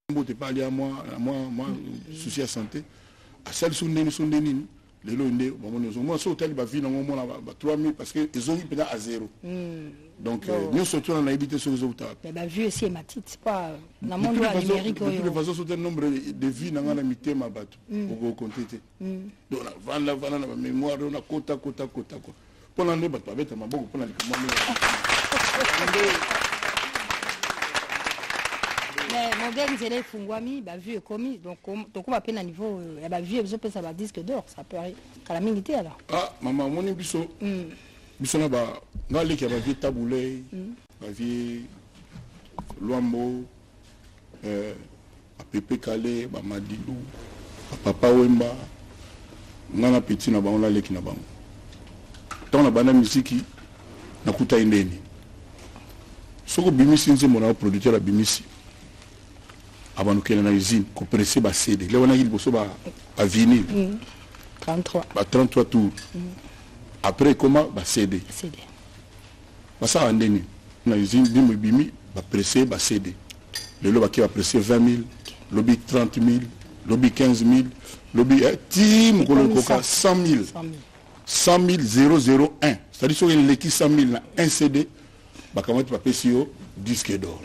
t'es pas allé à moi, souci à santé. À celle sont des nini. Les lots, moi, sur hôtel, vie dans 3 000 parce qu'ils ont eu peut-être à 0. Donc, nous surtout on a évité sur les autres. Mais vu aussi, ma petite, c'est pas. Dans mon doigt numérique. De toute façon, c'est un nombre de vies dans la mité, ma batte. Pour compter. Donc, on a la mémoire, on a quota. Pendant les bateaux, avec ma bonne, pendant les commandes. Mais mon gars, il est fungwami, bah vu et commis. Donc on va peine à niveau, bah vu et ça va disque d'or, ça peut arriver. À la milité alors. Ah, maman, mon émission. Biso na ba, na les qui a vu taboulé, a vu Luambo, a Pepe Calais, ba Madilou, a Papa Wemba, na petit na ba on la les qui na ba. Tant la bana musique na kuta indeni. Soko bimisi nze mona producteur la bimisi. Avant nous qu'il y ait une usine, qu'on pressait ba CD. Là on a eu le ba vinyle. 33. Ba 33 tours. Après comment ba CD. CD. Ba ça andeni. Na usine bim bimi ba pressé ba CD. Le lo ba qui va presser 20 000, lobby 30 000, lobby 15 000, lobby team coca 100 000. 100 001. C'est-à-dire sur une l'équipe 100 000 un CD, ba comment tu vas payer disque d'or.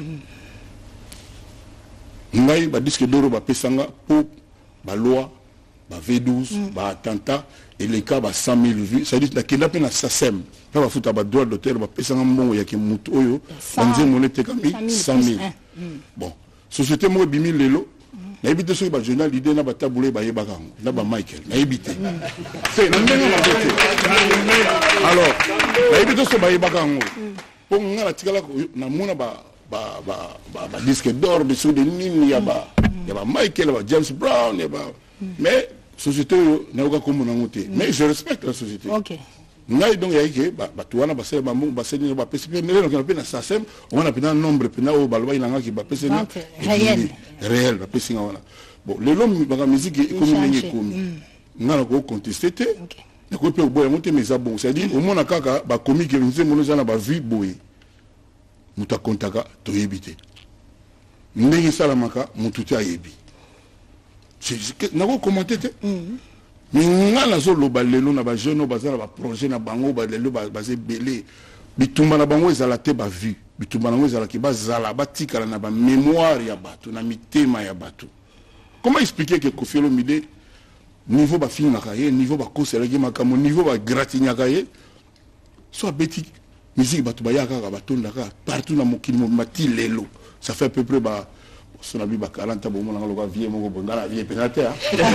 Ngai ba disque d'or ba pesanga pour ba loi ba V12 ba attentat et les cas ba 100 000 vues ça dit la kenda pe na SACEM pa ba futa ba droit d'auteur ba pesanga mbongo ya ke mutu oyo banze monete kami 100 000 bon société mo bimi lelo na ebité so ba journal l'idée na ba taboulé ba yebaka na ba Michael na ebité c'est na ndenge na bote alors na ebité so ba yebaka ngo pour ngala tikala na mona ba disque d'or de sous de nini ya ba Michael ba James Brown ya ba mais société na oka comme na ngote mais je respecte la société OK ngai donc ya ke ba tuana ba sele ba mu ba sele ba pesi pe nele na pe na SACEM on a pe na nombre pe na o ba loba ilanga ki ba pesi na réel ba pesi ngana bon le l'homme ba musique comme ngi komi ngana ko contester te na ko pe boya ngote mais ça bon c'est dire au mona kaka ba comique nze mono za na ba vie boye muta kontaka to yebite ndenge salamaka mututi ayebi nako commenter te mais ngana zo loba lelo na ba jeune bazala ba projet na bango ba lelo bazé belé bitumba na bango ezala te ba vue bitumba na bango ezala ki bazala batikala na ba mémoire ya bato na mitema ya bato. Comment expliquer que Koffi Olomide niveau ba film na kaye niveau ba kosela ki makamo niveau ba gratigna kaye soit beti musique bato ba yaka ba tondaka partout na mokili mati lelo ça fait à peu près ba son ami ba 40 ans bon na loka vie moko bonga la vie pénaté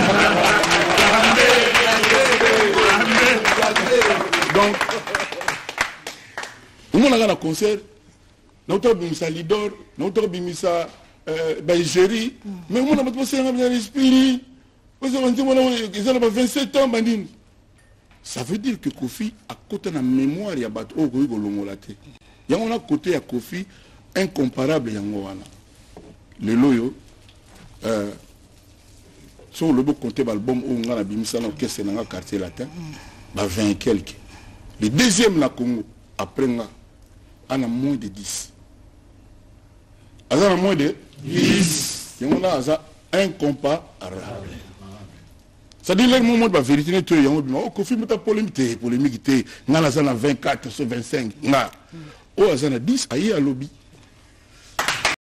donc on a un concert notre bimisa Lidor notre bimisa Algérie mais on a pas passé un esprit parce qu'on dit ils ont 27 ans bandine. Ça veut dire que Koffi a côté la mémoire ya bato o ko ngolongolate ya on a côté ya Koffi incomparable ya ngwana le loyo sur le beau compter l'album où on a bimisa na orchestre na quartier latin ba 20 quelques le deuxième na Congo après nga on a moins de 10 a moins de 10 ya on a incomparable. C'est-à-dire le moment de la vérité, tu es en Koffi meta polémique, ngana zana 24 sur 25, nga. O azana 10 ayi à lobby.